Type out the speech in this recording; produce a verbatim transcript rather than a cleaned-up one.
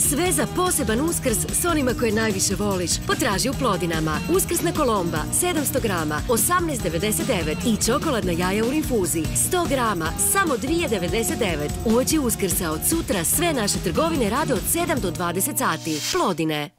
Sve za poseban Uskrs s onima koje najviše voliš. Potraži u Plodinama. Uskrsna kolomba, sedamsto grama, osamnaest devedeset devet i čokoladna jaja u rinfuzi, sto grama, samo dvije devedeset devet. Uoči Uskrsa od sutra sve naše trgovine rade od sedam do dvadeset sati. Plodine.